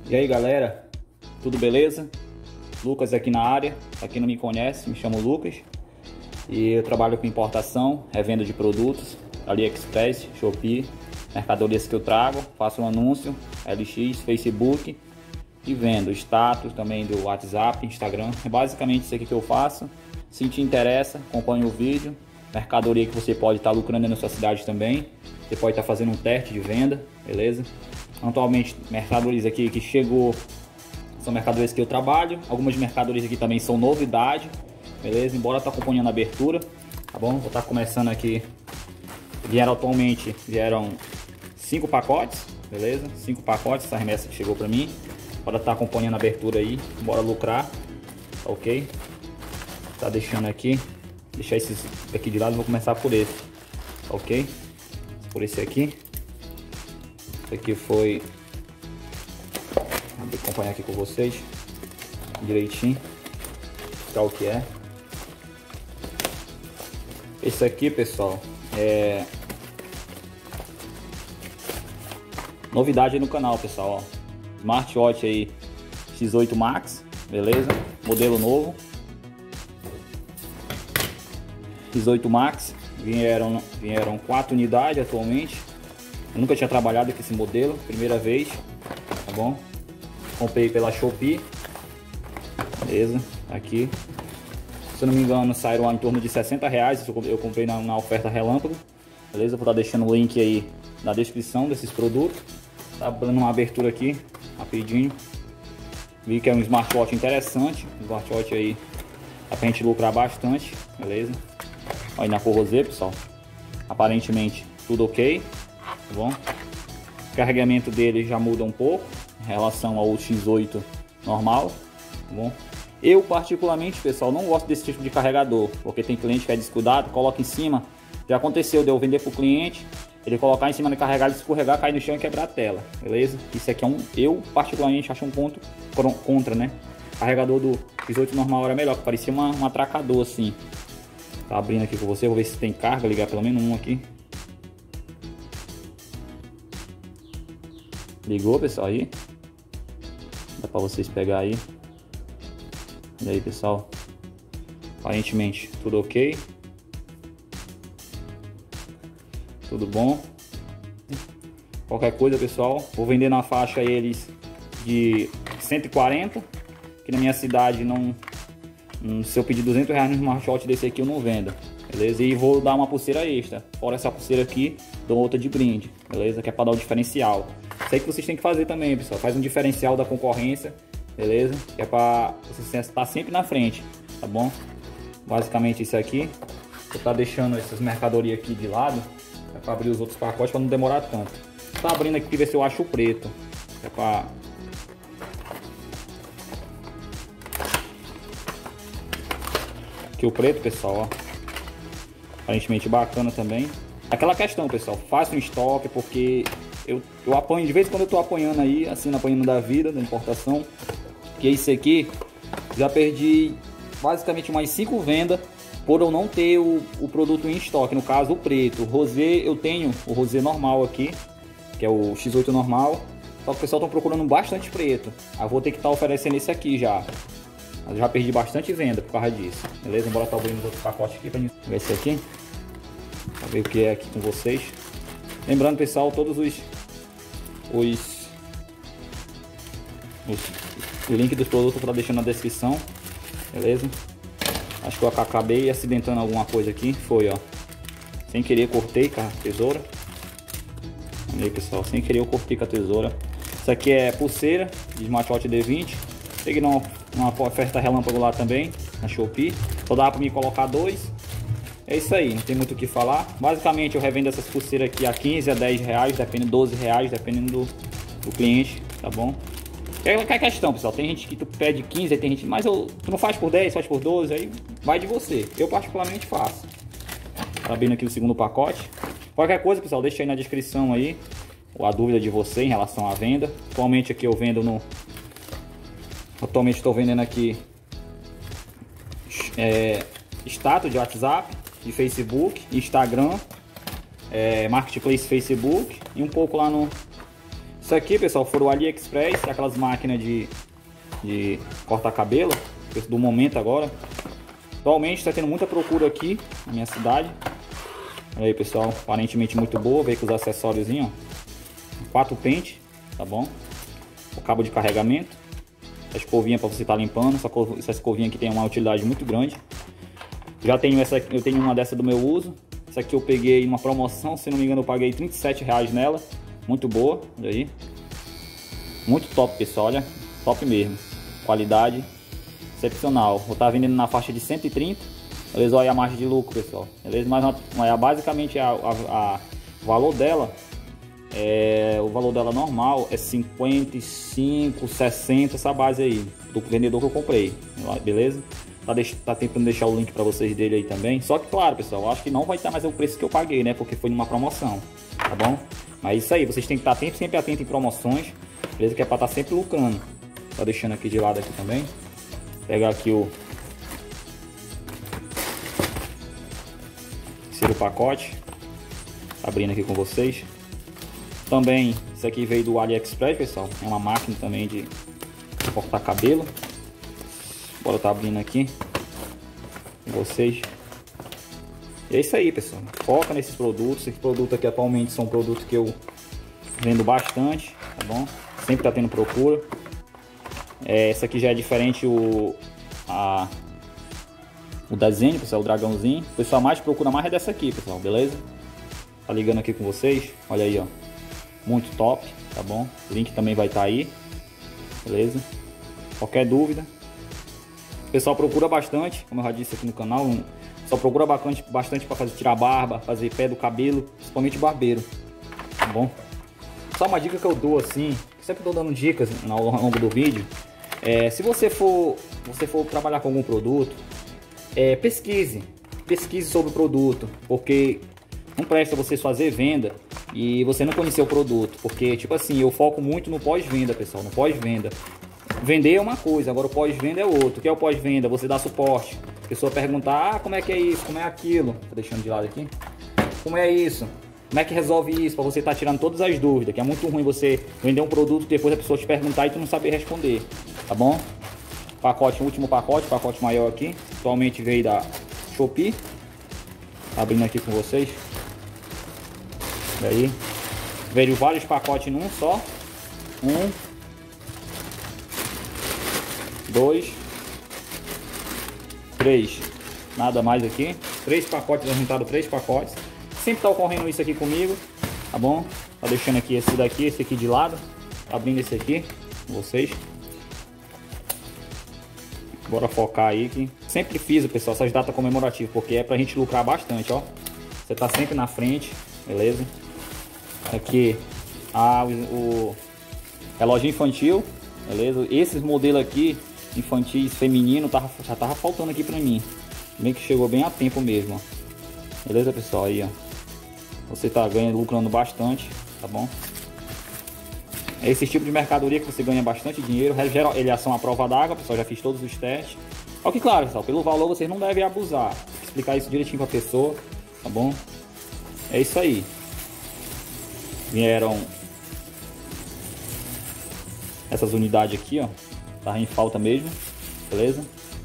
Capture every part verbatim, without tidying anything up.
E aí galera, tudo beleza? Lucas aqui na área. Pra quem não me conhece, me chamo Lucas e eu trabalho com importação, revenda de produtos, AliExpress, Shopee, mercadorias que eu trago, faço um anúncio, L X, Facebook e vendo status também do WhatsApp, Instagram. É basicamente isso aqui que eu faço. Se te interessa, acompanhe o vídeo. Mercadoria que você pode estar lucrando na sua cidade também. Você pode estar fazendo um teste de venda, beleza? Atualmente, mercadorias aqui que chegou são mercadorias que eu trabalho. Algumas mercadorias aqui também são novidade, beleza? Embora eu estar acompanhando a abertura, tá bom? Vou estar começando aqui. Vieram atualmente, vieram cinco pacotes, beleza? Cinco pacotes, essa remessa que chegou para mim. Bora estar acompanhando a abertura aí, bora lucrar, tá ok? Tá deixando aqui, deixar esses aqui de lado, vou começar por esse, tá ok? Por esse aqui. Esse aqui foi, vou acompanhar aqui com vocês direitinho, tá o que é. Esse aqui, pessoal, é novidade aí no canal, pessoal, ó. Smartwatch aí X oito Max, beleza? Modelo novo. X oito Max, vieram, vieram quatro unidades atualmente. Eu nunca tinha trabalhado com esse modelo, primeira vez, tá bom? Comprei pela Shopee, beleza? Aqui, se eu não me engano, saíram em torno de sessenta reais. Eu comprei na, na oferta relâmpago, beleza? Vou estar deixando o link aí na descrição desses produtos. Tá dando uma abertura aqui, rapidinho. Vi que é um smartwatch interessante, um smartwatch aí dá pra gente lucrar bastante, beleza? Aí na cor rosé, pessoal, aparentemente tudo ok, tá bom? O carregamento dele já muda um pouco em relação ao X oito normal, tá bom? Eu particularmente, pessoal, não gosto desse tipo de carregador, porque tem cliente que é descuidado, coloca em cima. Já aconteceu de eu vender pro cliente, ele colocar em cima do carregado, escorregar, cair no chão e quebrar a tela, beleza? Isso aqui é um, eu particularmente acho um ponto contra, né? O carregador do X oito normal era melhor, que parecia uma, um atracador assim. Tá abrindo aqui com você, vou ver se tem carga, ligar pelo menos um aqui. Ligou, pessoal, aí. Dá pra vocês pegar aí. E aí, pessoal, aparentemente tudo ok. Tudo bom. Qualquer coisa, pessoal, vou vender na faixa eles de cento e quarenta. Que na minha cidade não... Se eu pedir duzentos reais no smartwatch desse aqui eu não vendo, beleza? E vou dar uma pulseira extra. Fora essa pulseira aqui, dou outra de brinde, beleza? Que é para dar o diferencial. Isso aí que vocês têm que fazer também, pessoal. Faz um diferencial da concorrência, beleza? Que é para você estar sempre na frente, tá bom? Basicamente isso aqui. Vou estar deixando essas mercadorias aqui de lado, é para abrir os outros pacotes para não demorar tanto. Vou estar abrindo aqui ver se eu acho o preto. É para... Aqui o preto, pessoal, ó. Aparentemente bacana também. Aquela questão, pessoal, faça um estoque, porque eu, eu apanho, de vez em quando eu tô apanhando aí, assim, apanhando da vida, da importação. Que esse aqui, já perdi basicamente umas cinco vendas por eu não ter o, o produto em estoque, no caso o preto. O rosé, eu tenho o rosé normal aqui, que é o X oito normal, só que o pessoal tá procurando bastante preto. Aí eu vou ter que estar tá oferecendo esse aqui já. Eu já perdi bastante venda por causa disso, beleza? Bora estar abrindo os outros pacotes aqui pra gente ver esse aqui, pra ver o que é aqui com vocês. Lembrando, pessoal, todos os os, os o link dos produtos eu vou deixar na descrição, beleza? Acho que eu acabei acidentando alguma coisa aqui, foi, ó, sem querer cortei com a tesoura. Olha aí, pessoal, sem querer eu cortei com a tesoura. Isso aqui é pulseira de smartwatch D vinte. Peguei uma, uma oferta relâmpago lá também, na Shopee. Só dava para mim colocar dois. É isso aí, não tem muito o que falar. Basicamente eu revendo essas pulseiras aqui a quinze a dez reais, dependendo, doze reais, dependendo do, do cliente, tá bom? É aquela questão, pessoal, tem gente que tu pede quinze, aí tem gente, mas eu, tu não faz por dez, faz por doze, aí vai de você. Eu particularmente faço. Tá abrindo aqui o segundo pacote. Qualquer coisa, pessoal, deixa aí na descrição aí a dúvida de você em relação à venda. Atualmente aqui eu vendo no... Atualmente estou vendendo aqui é, status de WhatsApp, de Facebook, Instagram, é, Marketplace Facebook e um pouco lá no Isso aqui, pessoal, foram o AliExpress, aquelas máquinas de, de cortar cabelo, do momento agora. Atualmente está tendo muita procura aqui na minha cidade. Olha aí, pessoal, aparentemente muito boa, veio com os acessórios, quatro pentes, tá bom? O cabo de carregamento, a escovinha para você estar tá limpando. Essa, essa escovinha aqui tem uma utilidade muito grande. Já tenho essa, eu tenho uma dessa do meu uso. Essa aqui eu peguei numa promoção, se não me engano eu paguei trinta e sete reais nela. Muito boa, olha aí. Muito top, pessoal, olha, top mesmo. Qualidade excepcional. Vou estar vendendo na faixa de cento e trinta. Beleza, olha a margem de lucro, pessoal. Beleza, mas, mas basicamente a, a, a o valor dela é o valor dela normal é cinquenta e cinco, sessenta, essa base aí do vendedor que eu comprei, beleza? Tá, deix, tá tentando deixar o link para vocês dele aí também. Só que claro, pessoal, eu acho que não vai estar mais o preço que eu paguei, né? Porque foi numa promoção, tá bom? Mas isso aí, vocês têm que estar sempre, sempre atento em promoções, beleza? Que é para estar sempre lucrando. Tá deixando aqui de lado aqui também. Pegar aqui o terceiro pacote, abrindo aqui com vocês. Também isso aqui veio do AliExpress, pessoal. É uma máquina também de cortar cabelo. Bora tá abrindo aqui com vocês. E é isso aí, pessoal. Foca nesses produtos. Esses produtos aqui atualmente são produtos que eu vendo bastante, tá bom? Sempre tá tendo procura. É, essa aqui já é diferente o a, o desenho, pessoal, o dragãozinho. O pessoal mais procura mais é dessa aqui, pessoal, beleza? Tá ligando aqui com vocês. Olha aí, ó. Muito top, tá bom? O link também vai estar aí, beleza? Qualquer dúvida. O pessoal procura bastante, como eu já disse aqui no canal. Só procura bastante, bastante para fazer tirar barba, fazer pé do cabelo, principalmente barbeiro, tá bom? Só uma dica que eu dou assim, sempre tô dando dicas ao longo do vídeo. É, se você for, você for trabalhar com algum produto, é, pesquise, pesquise sobre o produto, porque não presta você fazer venda e você não conhecer o produto, porque tipo assim, eu foco muito no pós-venda, pessoal, no pós-venda. Vender é uma coisa, agora o pós-venda é outro. O que é o pós-venda? Você dá suporte. A pessoa perguntar, ah, como é que é isso, como é aquilo? Tô deixando de lado aqui. Como é isso? Como é que resolve isso? Para você estar tá tirando todas as dúvidas, que é muito ruim você vender um produto e depois a pessoa te perguntar e tu não saber responder, tá bom? Pacote, último pacote, pacote maior aqui. Atualmente veio da Shopee. Abrindo aqui com vocês. E aí, veio vários pacotes num só. Um, dois, três. Nada mais aqui. Três pacotes, juntaram três pacotes. Sempre tá ocorrendo isso aqui comigo, tá bom? Tá deixando aqui esse daqui, esse aqui de lado. Abrindo esse aqui com vocês. Bora focar aí que sempre fiz, pessoal, essas datas comemorativas, porque é pra gente lucrar bastante, ó. Você tá sempre na frente, beleza? Aqui ah, o, o relógio infantil, beleza? Esses modelos aqui, infantis, feminino, tava, já tava faltando aqui pra mim. Bem que chegou bem a tempo mesmo, ó. Beleza, pessoal? Aí, ó. Você tá ganhando, lucrando bastante, tá bom? É esse tipo de mercadoria que você ganha bastante dinheiro. Eles são a prova d'água, pessoal. Já fiz todos os testes. Só que, claro, pessoal, pelo valor vocês não devem abusar. Vou explicar isso direitinho pra pessoa, tá bom? É isso aí. Vieram essas unidades aqui, ó. Tá em falta mesmo, beleza?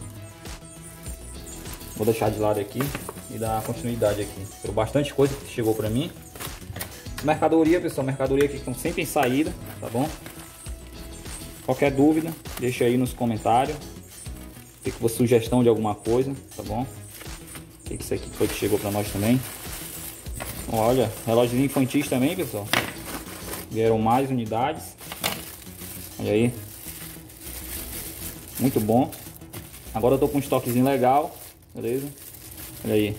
Vou deixar de lado aqui e dar continuidade aqui. Foi bastante coisa que chegou pra mim. Mercadoria, pessoal, mercadoria que estão sempre em saída, tá bom? Qualquer dúvida, deixa aí nos comentários. Se for sugestão de alguma coisa, tá bom? O que isso aqui foi que chegou pra nós também? Olha, relógios infantis também, pessoal. Vieram mais unidades. Olha aí. Muito bom. Agora eu tô com um estoquezinho legal, beleza? Olha aí.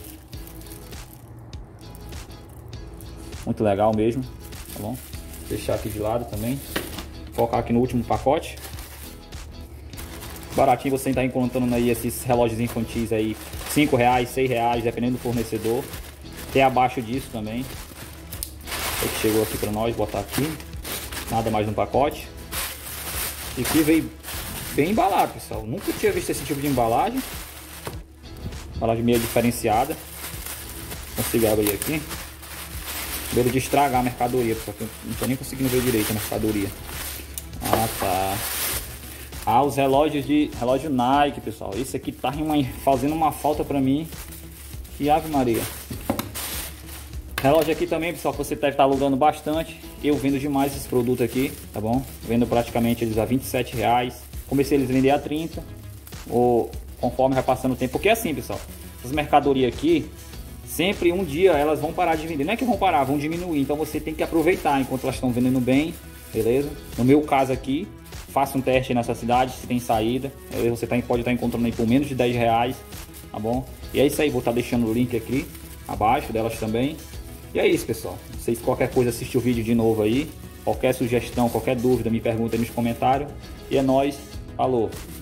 Muito legal mesmo, tá bom? Deixar aqui de lado também. Focar aqui no último pacote. Baratinho, você está encontrando aí esses relógios infantis aí, cinco reais, seis reais, dependendo do fornecedor. Tem abaixo disso também. Esse que chegou aqui para nós, botar aqui. Nada mais no pacote. E aqui veio bem embalado, pessoal. Nunca tinha visto esse tipo de embalagem. Embalagem meio diferenciada. Consigo abrir aqui. medo de estragar a mercadoria, porque eu não tô nem conseguindo ver direito a mercadoria. Ah, tá. Ah, os relógios de relógio Nike, pessoal. Esse aqui tá fazendo uma falta pra mim. Que ave Maria. Relógio aqui também, pessoal, que você deve estar alugando bastante. Eu vendo demais esse produto aqui, tá bom? Vendo praticamente eles a vinte e sete reais. Comecei eles a vender a trinta. Ou conforme vai passando o tempo. Porque é assim, pessoal. Essas mercadorias aqui, sempre um dia elas vão parar de vender. Não é que vão parar, vão diminuir. Então você tem que aproveitar enquanto elas estão vendendo bem, beleza? No meu caso aqui, faça um teste nessa cidade, se tem saída. Você tá, pode estar encontrando aí por menos de dez reais, tá bom? E é isso aí, vou estar deixando o link aqui abaixo delas também. E é isso, pessoal. Vocês, qualquer coisa, assiste o vídeo de novo aí. Qualquer sugestão, qualquer dúvida, me pergunta aí nos comentários. E é nóis, falou!